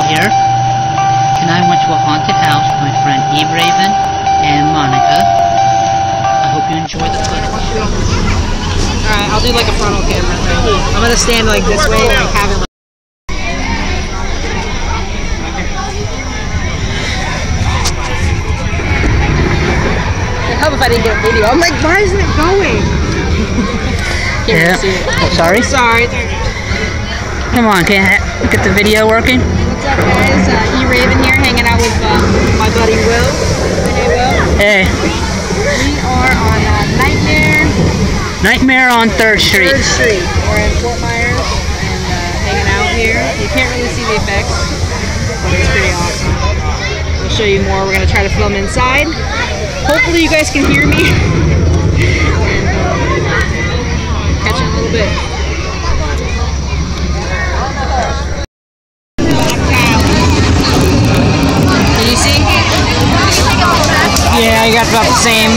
here, and I went to a haunted house with my friend Eve Raven and Monica. I hope you enjoy the footage. Alright, I'll do like a frontal camera thing. I'm gonna stand like this way and like have it like it'd help if I didn't get a video. I'm like, why isn't it going? Can't really see it. Oh, sorry? Sorry. Come on, can I get the video working? What's up, guys? E. Raven here, hanging out with my buddy Will. Hey, Will. Hey. We are on Nightmare on 3rd Street. 3rd Street. We're in Fort Myers and hanging out here. You can't really see the effects, but it's pretty awesome. We'll show you more. We're going to try to film inside. Hopefully you guys can hear me. Catch it a little bit. Can you see? Yeah, you got about the same.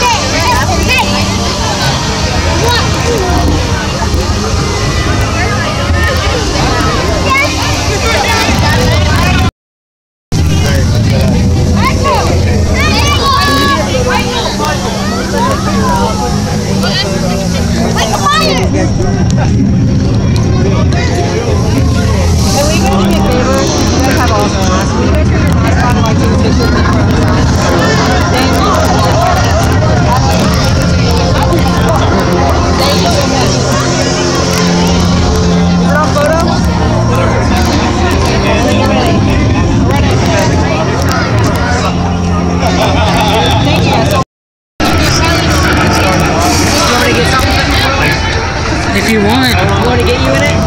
If you want. You want to get you in it?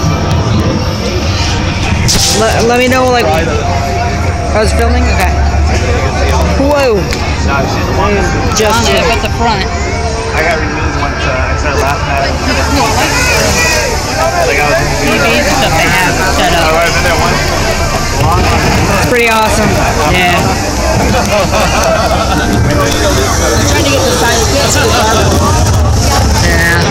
Let me know, like, I was filming? Okay. Whoa. Just up at the front. I got removed once I started laughing at it. Like I was TV stuff they have set up. I've been there once. It's pretty awesome. Yeah. I'm trying to get the side of the kids. Yeah.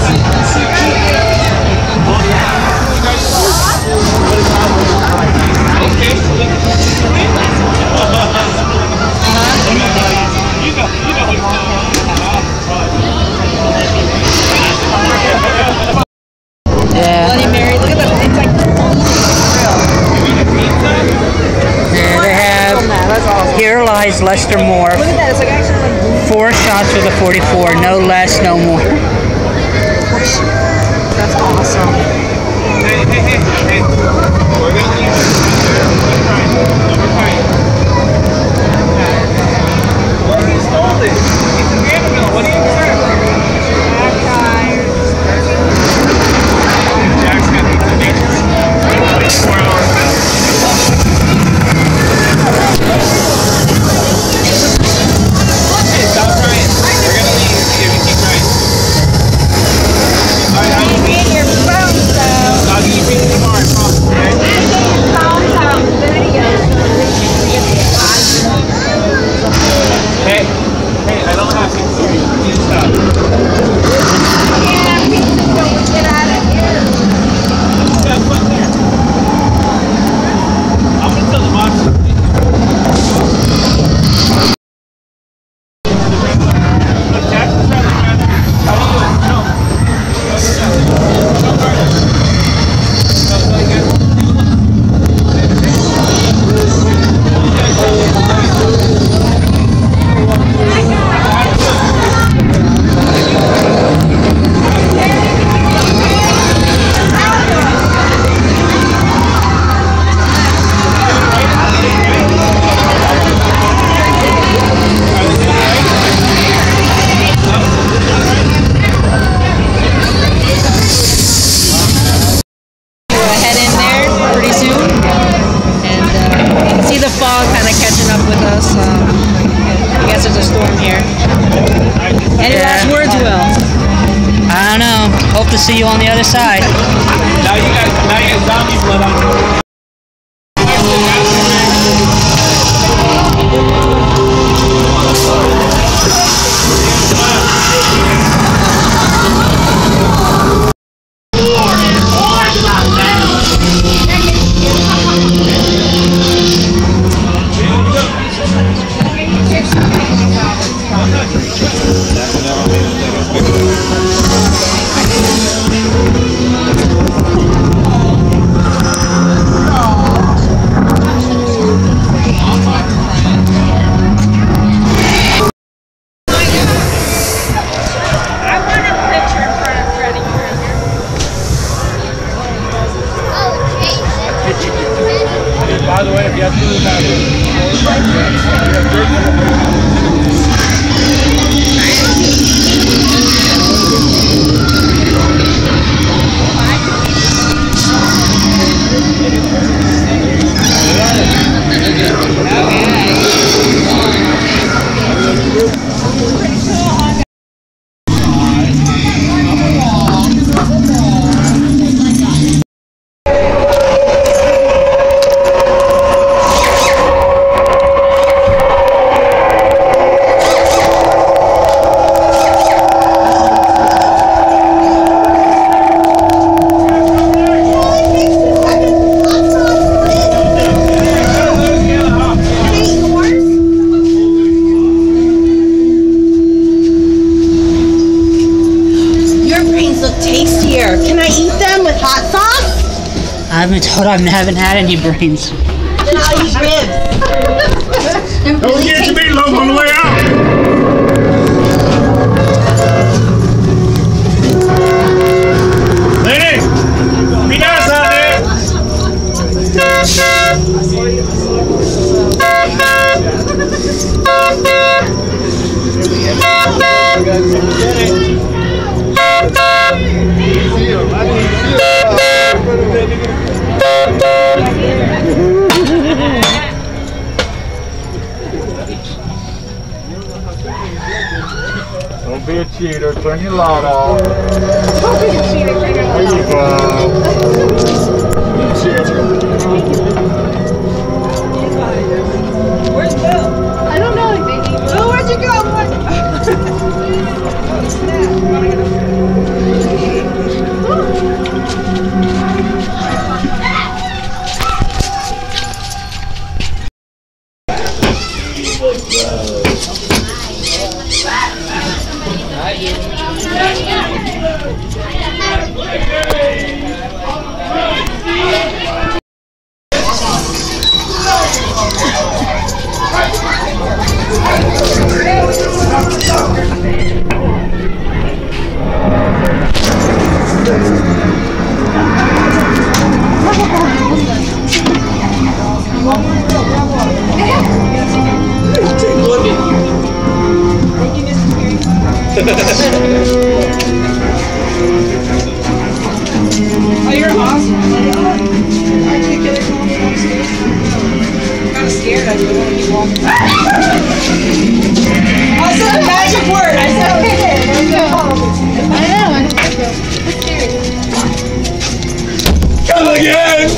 Yeah. Bloody Mary, look at that. It's like Yeah, they have that's awesome. Here Lies Lester Moore. Look at that, it's like actually like 4 shots with a 44, no less, no more. that's awesome. Hey. We're going to leave. Well, he stole it. He's a vandal. What do you care? Jack's going to eat the nature. 4 hours. Hey, stop trying. We're going to leave if you keep trying. I'll give you pizza tomorrow, I promise, okay? Hey, I don't have to. You stop. Stop right there. I'm going to tell the box. Hope to see you on the other side. Now you got zombie blood on you. By the way, if you have to do that, I've been told I haven't had any brains. Then I'll eat ribs. don't get your meatloaf on the way out. Lady, be nice out there. Don't be a cheater, turn your light off. Don't be a cheater, turn your light off. There you go. Where's Bill? I don't know anything. Bill, where'd you go? Oh, you're awesome. I can't get it home upstairs. I'm kind of scared. I don't want to keep walking. I said a magic word. I said, okay, there you go. I know. I'm scared. Come again!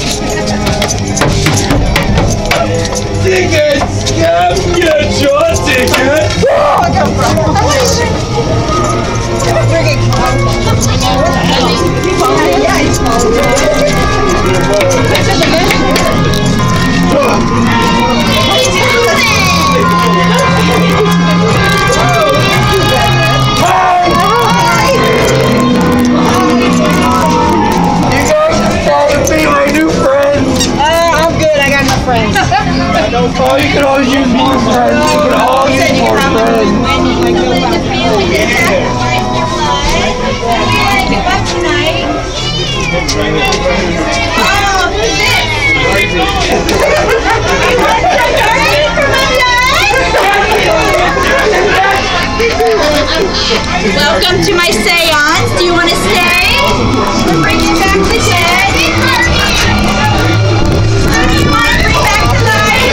Tickets! Come get your ticket! Oh, I got a problem. What is it? Friggin' yeah, he's falling. Oh, you can always use more friends. You can always use more friends. Welcome to my seance. Do you want to stay? We're bringing back the dead. Who do you want to bring back to life?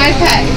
Okay.